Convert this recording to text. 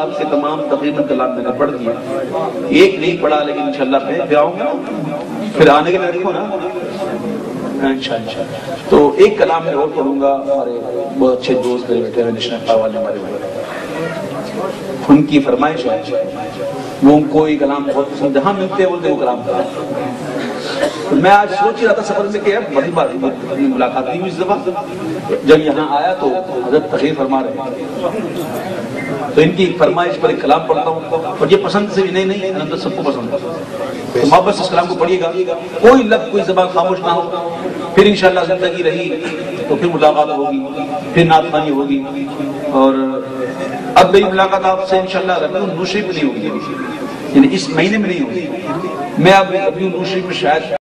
صاحب کے تمام تقریباً کلام میں نے پڑھ دیا، ایک نہیں پڑھا لیکن انشاءاللہ پہ آؤں گا، پھر آنے کے لیے رکھو نا انشاءاللہ۔ تو ایک کلام میں اور پڑھوں گا، ہمارے بہت اچھے دوست میرے بیٹھے ہیں نشان والے ہمارے بھائی، ان کی فرمائش ہے، وہ ان کو یہ کلام بہت پسند، جہاں ملتے ہیں بولتے وہ کلام کرتے۔ میں آج سوچ رہا تھا سفر میں کہ بڑی بات ملاقات نہیں ہوئی اس دفعہ، جب یہاں آیا تو حضرت تقریر فرما رہے ہیں، تو ان کی فرمائش پر ایک کلام پڑھتا ہوں، اور یہ پسند سے بھی نہیں اندر سب کو پسند ہے، تو محبت سے اس کلام کو پڑھیے گا، کوئی لفظ کوئی زبان خاموش نہ ہو، پھر انشاءاللہ زندگی رہی تو پھر ملاقات ہوگی، پھر نعت خوانی ہوگی، اور اب میری ملاقات آپ سے انشاءاللہ ربیع النور شریف میں نہیں ہوگی، یعنی اس مہینے میں نہیں ہوگی، میں اب ربیع النور شریف میں شاید